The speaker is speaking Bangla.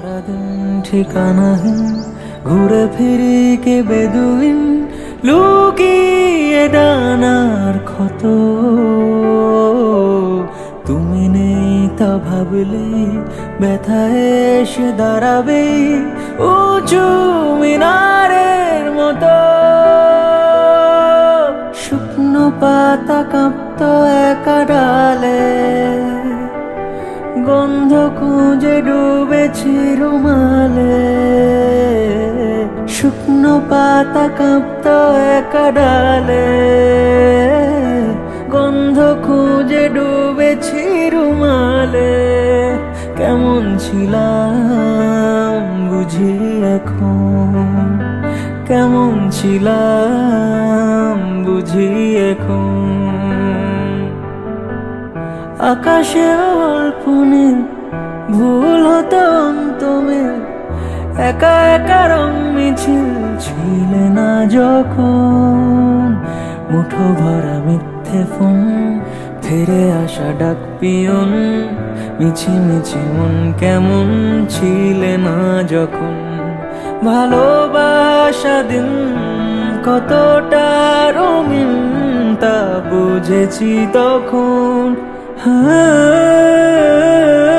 সারাদিন ঠিকানাহীন ঘুরে ফিরি কে বেদুইন লুকিয়ে ডানার ক্ষত। তুমি নেই তা ভাবলে ব্যথা এসে দাঁড়াবে উঁচু মিনারের মতো। শুকনো পাতা কাঁপতো একা ডালে, গন্ধ খুঁজে ডুবেছি রুমালে। শুকনো পাতা কাঁপতো একা ডালে, গন্ধ খুঁজে ডুবেছি রুমালে। কেমন ছিলাম বুঝি এখন, কেমন ছিলাম বুঝি এখন। আকাশে অল্প নীল ভুল হতো অন্তমে, একা একা রং মিছিল ছিলে না যখন। মুঠো ভরা মিথ্যে ফোন, ফিরে আসা ডাক পিয়ন, মিছি মিছি মন কেমন ছিলে না যখন। ভালোবাসা দিন কতটা রঙিন তা বুঝেছি তখন। হ্যাঁ।